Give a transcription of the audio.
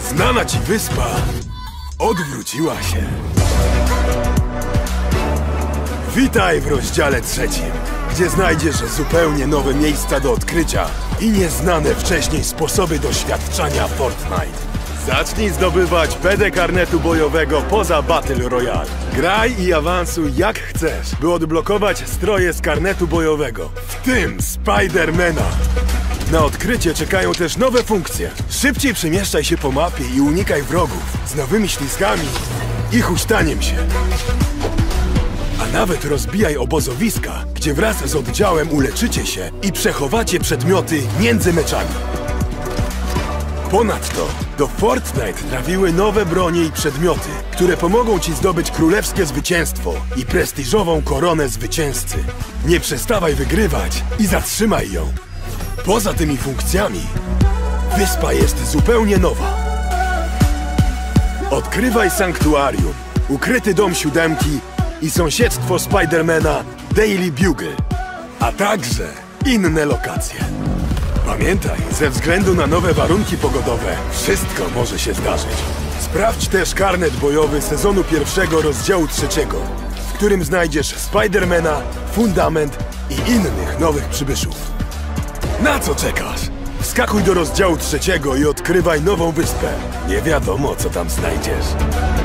Znana ci wyspa odwróciła się. Witaj w rozdziale 3, gdzie znajdziesz zupełnie nowe miejsca do odkrycia i nieznane wcześniej sposoby doświadczania Fortnite. Zacznij zdobywać PD karnetu bojowego poza Battle Royale. Graj i awansuj jak chcesz, by odblokować stroje z karnetu bojowego, w tym Spidermana. Na odkrycie czekają też nowe funkcje. Szybciej przemieszczaj się po mapie i unikaj wrogów z nowymi ślizgami i huśtaniem się. A nawet rozbijaj obozowiska, gdzie wraz z oddziałem uleczycie się i przechowacie przedmioty między meczami. Ponadto do Fortnite trafiły nowe bronie i przedmioty, które pomogą ci zdobyć królewskie zwycięstwo i prestiżową koronę zwycięzcy. Nie przestawaj wygrywać i zatrzymaj ją. Poza tymi funkcjami, wyspa jest zupełnie nowa. Odkrywaj sanktuarium, ukryty dom 7 i sąsiedztwo Spidermana Daily Bugle, a także inne lokacje. Pamiętaj, ze względu na nowe warunki pogodowe, wszystko może się zdarzyć. Sprawdź też karnet bojowy sezonu 1 rozdziału 3, w którym znajdziesz Spidermana, Fundament i innych nowych przybyszów. Na co czekasz? Wskakuj do rozdziału 3 i odkrywaj nową wyspę. Nie wiadomo, co tam znajdziesz.